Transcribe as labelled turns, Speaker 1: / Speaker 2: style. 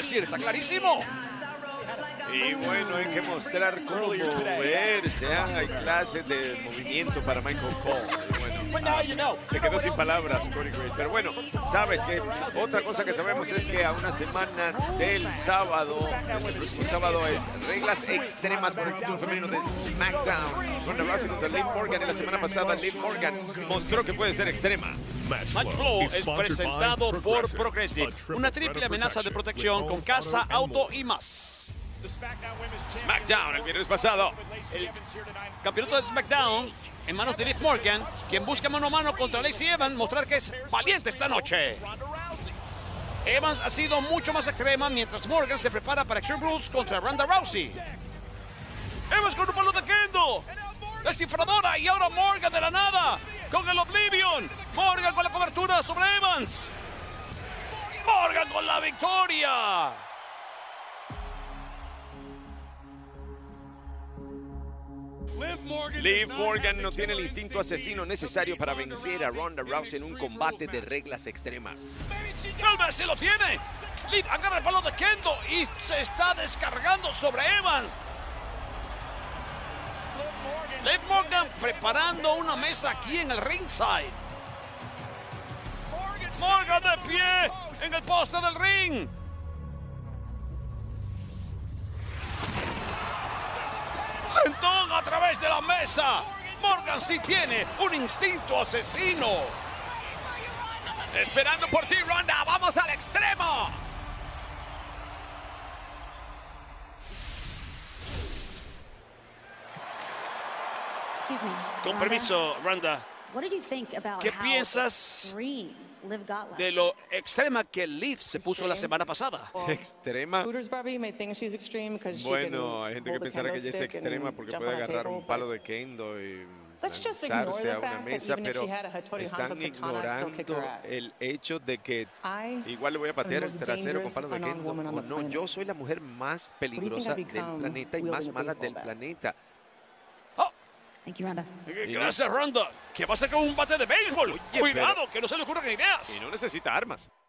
Speaker 1: decir, está clarísimo.
Speaker 2: Y bueno, hay que mostrar cómo moverse. Hay clases de movimiento para Michael Cole. Bueno, se quedó sin palabras, Corey Graves. Pero bueno, sabes que otra cosa que sabemos es que a una semana del sábado, el próximo sábado, es reglas extremas por el título femenino de SmackDown. Ronda Rousey contra Liv Morgan. En la semana pasada, Liv Morgan mostró que puede ser extrema.
Speaker 1: Match Flow es presentado por Progressive, una triple amenaza de protección con casa, auto y más.
Speaker 2: SmackDown el viernes pasado.
Speaker 1: El campeonato de SmackDown en manos de Liv Morgan, quien busca mano a mano contra Lacey Evans, mostrar que es valiente esta noche. Evans ha sido mucho más extrema mientras Morgan se prepara para Extreme Rules contra Ronda Rousey. Evans con un palo de kendo, descifradora, y ahora Morgan de la nada con el Oblivion. Morgan con la cobertura sobre Evans. Morgan con la victoria.
Speaker 2: Liv Morgan no tiene el instinto asesino necesario para vencer a Ronda Rousey en un combate de reglas extremas.
Speaker 1: Tal vez se lo tiene. Liv agarra el palo de kendo y se está descargando sobre Evans. Liv Morgan preparando una mesa aquí en el ringside. Morgan de pie en el poste del ring. Sentón a través de la mesa. Morgan sí tiene un instinto asesino.
Speaker 2: Esperando por ti, Ronda. ¡Vamos al extremo!
Speaker 1: Con permiso, Ronda. ¿Qué piensas de lo extrema que Liv se puso la semana pasada?
Speaker 2: ¿Extrema? Bueno, hay gente que pensará que ella es extrema porque puede agarrar un palo de kendo y lanzarse a una mesa, pero están ignorando el hecho de que igual le voy a patear el trasero con palo de kendo. O no, yo soy la mujer más peligrosa del planeta y más mala del planeta.
Speaker 1: Gracias, Ronda. ¿Qué pasa con un bate de béisbol? Cuidado, que no se le ocurran ideas.
Speaker 2: Y no necesita armas.